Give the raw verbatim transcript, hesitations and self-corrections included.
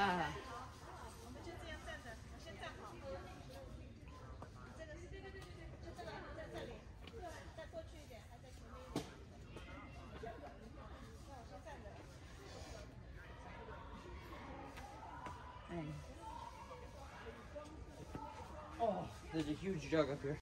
啊。 我们就这样站着，我先站好。这个是这个对对对，就这个在这里，再过去一点，还在前面一点。那我先站着。 哎。Oh, there's a huge jug up here.